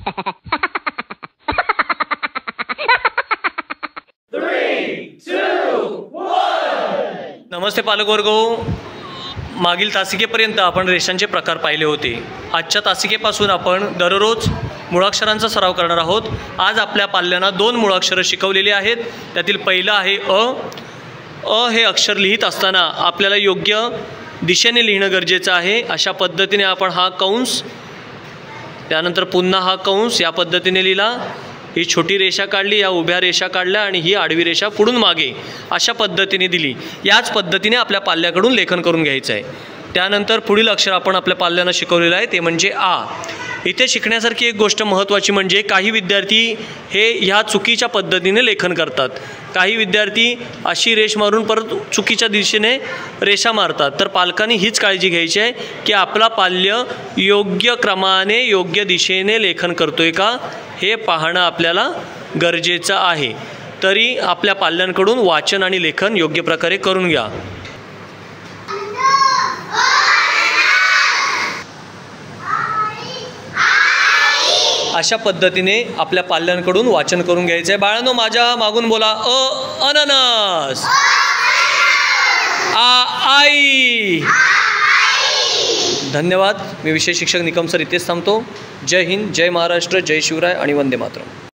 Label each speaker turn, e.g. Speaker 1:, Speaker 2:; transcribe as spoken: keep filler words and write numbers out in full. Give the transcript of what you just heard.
Speaker 1: नमस्ते पालक वर्ग, मागील तासिकेपर्यंत आपण रेषांचे प्रकार पाहिले होते। आजच्या तासिकेपासून आपण दररोज मुळाक्षरांचा सराव करणार आहोत। आज आपल्या पाल्यांना दोन मुळाक्षरे शिकवलेली आहेत। त्यातील पहिलं आहे अ। अ हे अक्षर लिहित असताना आपल्याला योग्य दिशेने लिहिणं गरजेचं आहे। अशा पद्धतीने आपण हा कंस, त्यानंतर पुन्हा हा कंस या पद्धतीने लिहिला। ही छोटी रेषा काढली, या उभ्या रेषा काढल्या आणि ही आडवी रेषा पुढून मागे अशा पद्धतीने दिली। याच पद्धतीने आपल्या पाल्याकडून लेखन करून घ्यायचं आहे। त्यानंतर पुढील अक्षर आपण आपल्या पाल्यांना शिकवलेलं आहे ते म्हणजे आ। इथे शिकण्यासारखी एक गोष्ट महत्त्वाची म्हणजे काही विद्यार्थी हे ह्या चुकीच्या पद्धतीने लेखन करतात। काही विद्यार्थी अशी रेष मारून परत चुकीच्या दिशेने रेषा मारतात। तर पालकांनी हीच काळजी घ्यायची आहे की आपला पाल्य योग्य क्रमाने योग्य दिशेने लेखन करतोय का हे पाहणं आपल्याला गरजेचं आहे। तरी आपल्या पाल्यांकडून वाचन आणि लेखन योग्य प्रकारे करून घ्या। अशा पद्धतीने आपल्या पाल्यांकडून वाचन करून घ्यायचं आहे। बाळांनो, माझ्या मागून बोला, अ अननस, आ आई। धन्यवाद। मी विषय शिक्षक निकम सर इथेच थांबतो। जय हिंद, जय महाराष्ट्र, जय शिवराय आणि वंदे मातरम।